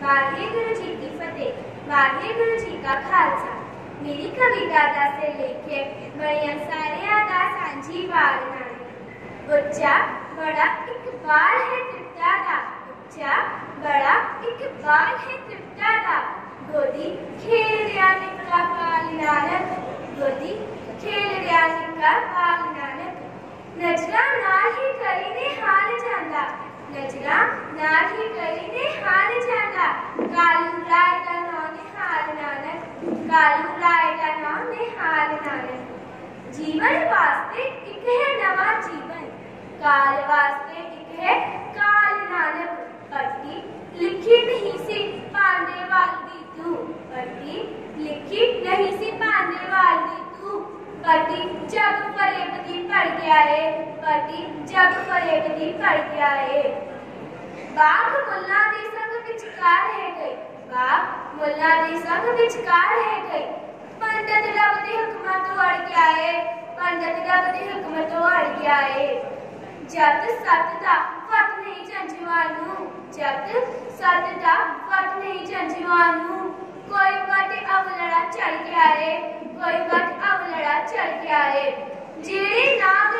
वाहेगुरु जी की फतेह। वाहेगुरु जी का खालसा। मेरी कविता दा से लेखक बड़िया सारिया दा सांझी वाल नाल। बच्चा बड़ा इकबाल है तृप्ता दा। बच्चा बड़ा इकबाल है तृप्ता दा। गोदी खेल रिया निकला बाल नानक। गोदी खेल रिया निकला बाल नानक। नजरा नाल ही करी ने हाल जांदा। नजरा नाल ही करी ने हाल जांदा। कालू राय दा नाम ने हाल नानक। कालू राय दा नाम ने हाल नानक। जीवन वास्ते एक है नवा जीवन। काल वास्ते एक है काल नानक। पट्टी लिखी नहीं सी पांडे वाल दी तू। पट्टी लिखी नहीं सी पांडे वाल दी तू। पट्टी जब फरेबदी पड़ गया है। पट्टी जब फरेबदी पड़ गया है। बाप मुल्ला दी संग विचकार रह गई। बाप मुल्ला दी संग विचकार रह गई। पंडित रब दी हुकमत तो अड़ गया है। पंडित रब दी हुकमत तो अड़ गया है। जब सत दा फट नहीं जंजवानू। जब सत दा फट नहीं जंजवानू। कोई वट अवलड़ा चढ़ गया है। कोई वट अवलड़ा चढ़ गया है। जेड़े नाग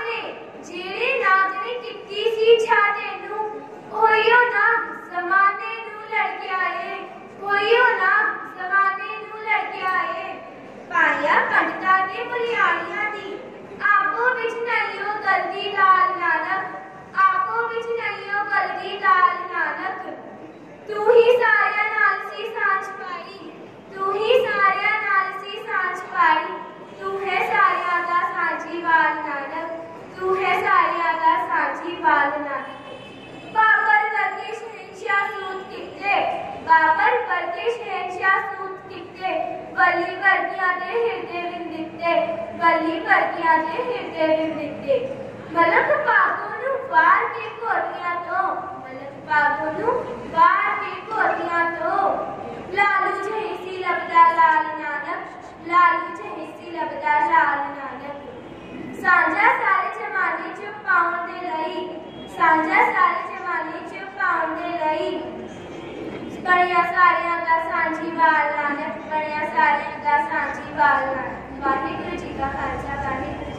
ने कित्ती सी छाते नू। कोईओ ना ज़माने नू लड़ गया है। कोईओ ना ज़माने नू लड़ गया है। पाया पंडिता ने बुलियानिया दी। आपो विच नलियो गलदी लाल नानक। आपो विच नलियो गलदी लाल नानक। तू ही सारिया नाल सी सांझ पाई। तू ही सारिया नाल सी सांझ पाई। तू है सारिया दा सांझी वाल नानक। तू है सारिया दा सांझी वाल नानक। बाबर वर्गे शहंशाह सूत किते। बाबर वर्गे शहंशाह सूत किते। वली वर्गियां दे हिरदे विंदिते। वली वर्गियां दे हिरदे विंदिते। मलक पागों नू वार के घोटियां तो। मलक पागों नू वार के घोटियां तो। लालू जहीसी लबदा लाल नानक। लालू जहीसी लबदा लाल नानक। सांझा सारे जमाने च पाउण दे लई। सांझा सारे जमाने च पाउण दे लई। बड़िया सारिया दा सांझी वाल नानक। बड़िया सारिया दा सांझी वाल नानक। वाहेगुरु जी का खालसा। वाहेगुरु